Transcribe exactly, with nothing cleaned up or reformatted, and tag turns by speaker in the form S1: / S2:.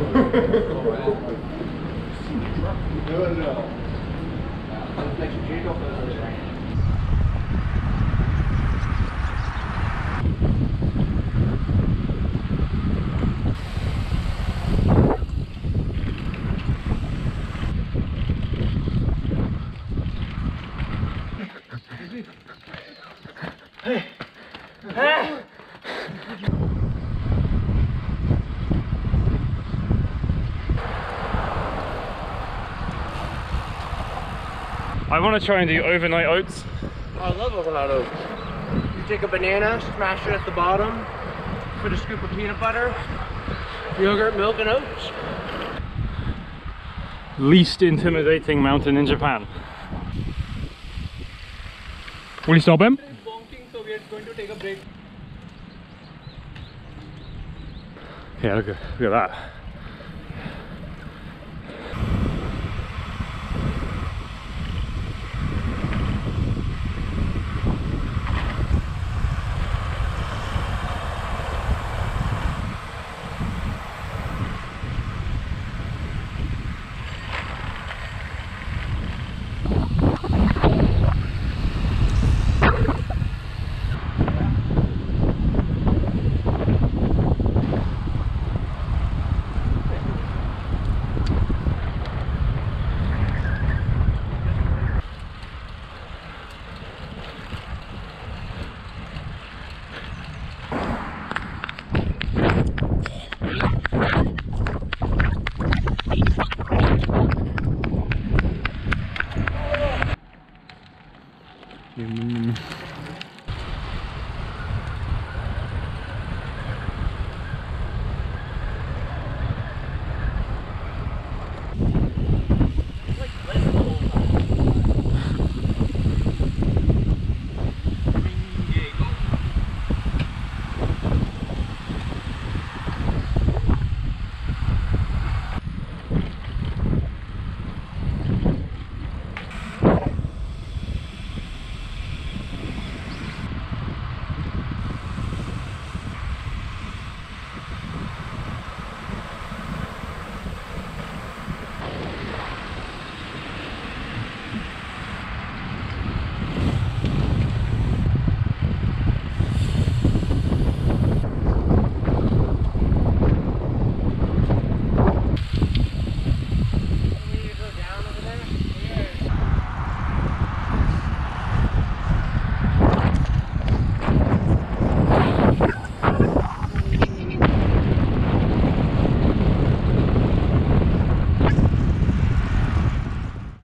S1: No, no.
S2: Hey. Ah.
S3: I want to try and do overnight oats.
S2: I love overnight oats. You take a banana, smash it at the bottom, put a scoop of peanut butter, yogurt, milk, and oats.
S3: Least intimidating mountain in Japan. Will you stop him?
S2: It's bonking, so we are going to take a break.
S3: Yeah, look at, look at that.